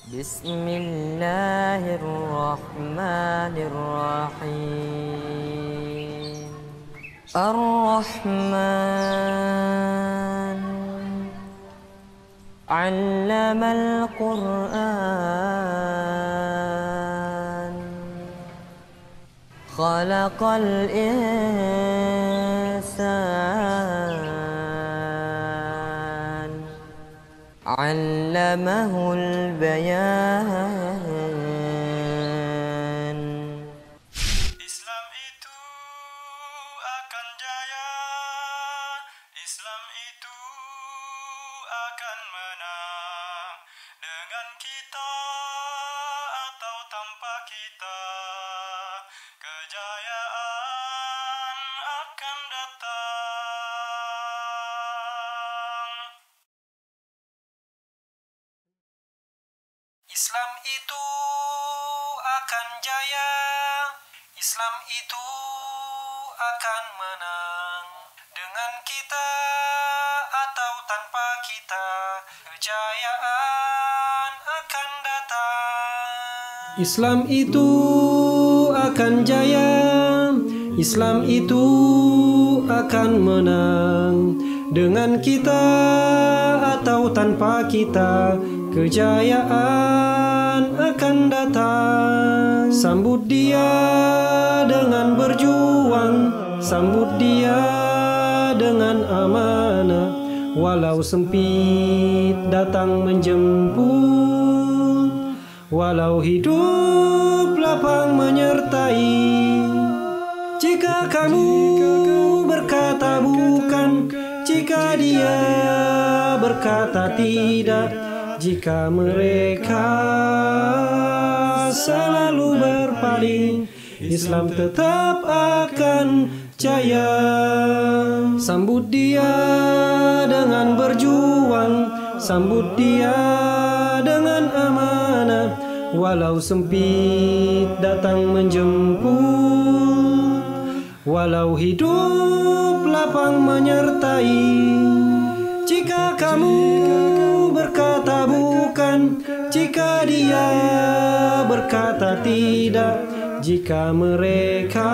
Bismillahirrahmanirrahim. Ar-Rahman 'allamal Qur'an, khalaqal insan, 'allamahul bayan. Islam itu akan jaya, Islam itu akan menang, dengan kita atau tanpa kita, kejayaan akan datang. Islam itu akan jaya, Islam itu akan menang, dengan kita atau tanpa kita, kejayaan akan datang. Islam itu akan jaya, Islam itu akan menang, dengan kita atau tanpa kita, kejayaan akan datang. Sambut dia dengan berjuang, sambut dia dengan amanah, walau sempit datang menjemput, walau hidup lapang menyertai. Jika kamu berkata bukan, jika dia berkata tidak, jika mereka selalu berpaling, Islam tetap akan jaya. Sambut dia dengan berjuang, sambut dia dengan amanah, walau sempit datang menjemput, walau hidup lapang menyertai. Jika kamu berkata bukan, jika dia berkata tidak, jika mereka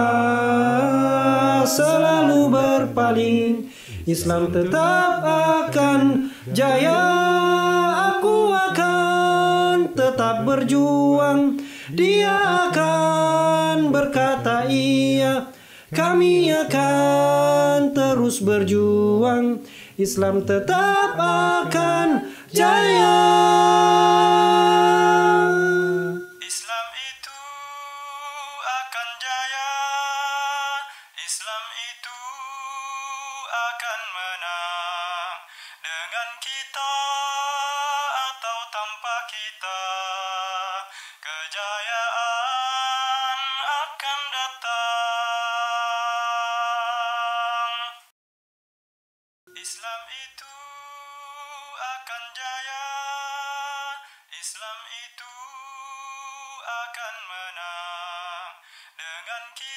selalu berpaling, Islam tetap akan jaya. Aku akan tetap berjuang, dia akan berkata iya, kami akan terus berjuang, Islam tetap akan jaya. Islam itu akan jaya, Islam itu akan menang, dengan kita atau tanpa kita, kejayaan akan datang. Islam itu akan jaya, Islam itu akan menang, dengan kita